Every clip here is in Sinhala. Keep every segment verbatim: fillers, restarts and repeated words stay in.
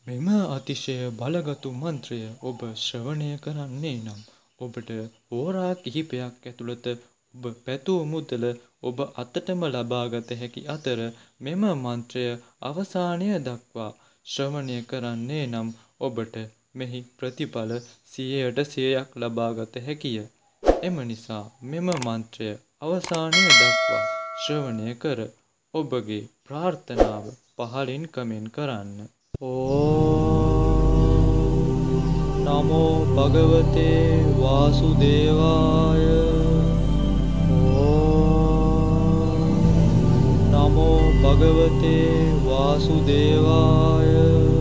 මෙම අතිශය බලගතු මන්ත්‍රය ඔබ ශ්‍රවණය කරන්නේ නම් ඔබට හෝරා කිහිපයක් ඇතුළත ඔබ පැතූ මුදල ඔබ අතටම ලබාගත හැකි අතර මෙම මන්ත්‍රය අවසානය දක්වා ශ්‍රවණය කරන්නේ නම් ඔබට මෙහි ප්‍රතිඵල සියයට සියයක් ලබාගත හැකිය. එම නිසා මෙම මන්ත්‍රය අවසානය දක්වා ශ්‍රවණය කර ඔබගේ ප්‍රාර්ථනාව පහලින් කමෙන්ට් කරන්න. ඕම් නමෝ භගවතේ වාසුදේවාය. ඕම් නමෝ භගවතේ වාසුදේවාය.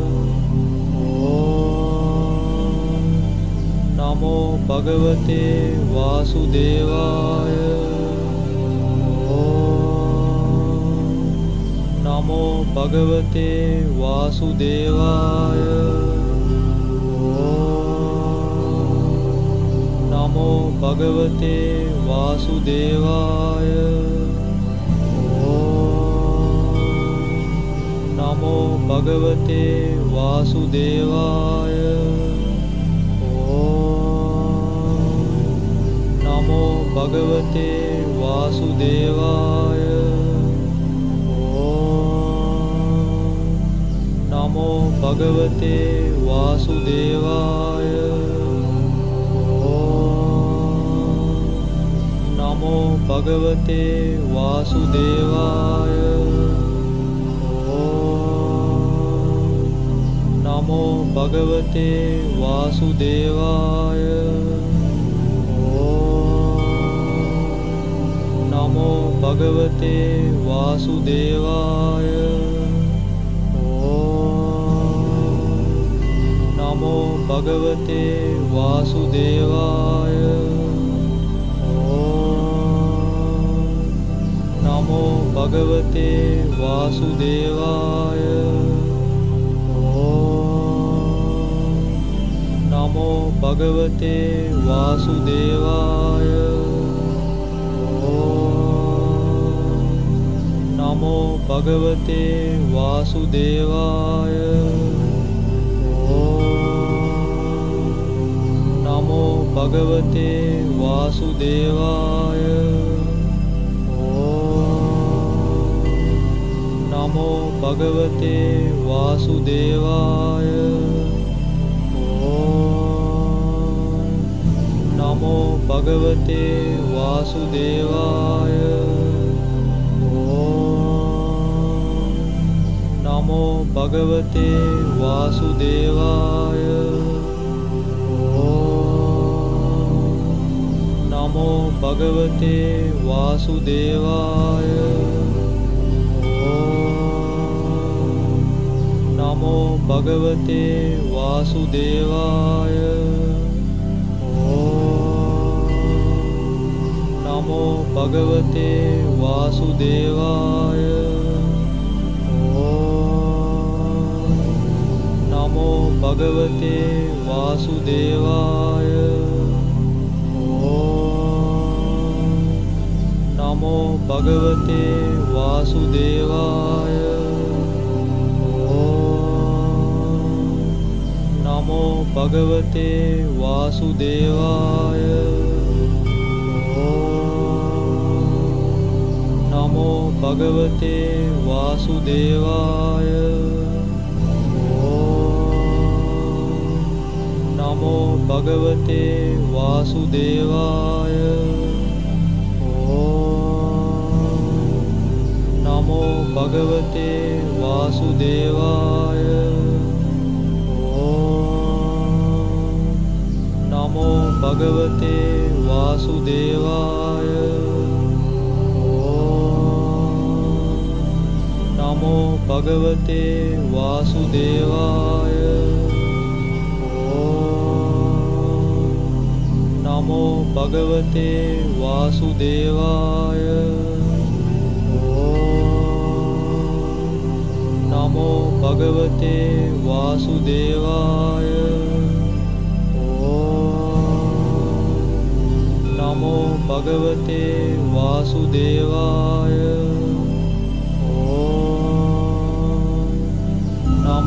ඕම් නමෝ භගවතේ වාසුදේවාය. නමෝ භගවතේ වාසුදේවාය. ඕම් නමෝ භගවතේ වාසුදේවාය. ඕම් නමෝ භගවතේ වාසුදේවාය. ඕම් නමෝ භගවතේ වාසුදේවාය. නමෝ භගවතේ වාසුදේවාය. ඕම් නමෝ භගවතේ වාසුදේවාය. ඕම් නමෝ භගවතේ වාසුදේවාය. ඕම් නමෝ භගවතේ වාසුදේවාය. නමෝ භගවතේ වාසුදේවාය. ඕම් නමෝ භගවතේ වාසුදේවාය. ඕම් නමෝ භගවතේ වාසුදේවාය. ඕම් නමෝ භගවතේ වාසුදේවාය. නමෝ භගවතේ වාසුදේවාය. ඕම් නමෝ භගවතේ වාසුදේවාය. ඕම් නමෝ භගවතේ වාසුදේවාය. ඕම් නමෝ භගවතේ වාසුදේවාය. නමෝ භගවතේ වාසුදේවාය. ඕම් නමෝ භගවතේ වාසුදේවාය. ඕම් නමෝ භගවතේ වාසුදේවාය. ඕම් නමෝ භගවතේ වාසුදේවාය. නමෝ භගවතේ වාසුදේවාය. ඕම් නමෝ භගවතේ වාසුදේවාය. ඕම් නමෝ භගවතේ වාසුදේවාය. ඕම් නමෝ භගවතේ වාසුදේවාය. නමෝ භගවතේ වාසුදේවාය. ඕම් නමෝ භගවතේ වාසුදේවාය. ඕම් නමෝ භගවතේ වාසුදේවාය. ඕම් නමෝ භගවතේ වාසුදේවාය. නමෝ භගවතේ වාසුදේවාය. ඕම් නමෝ භගවතේ වාසුදේවාය. ඕම්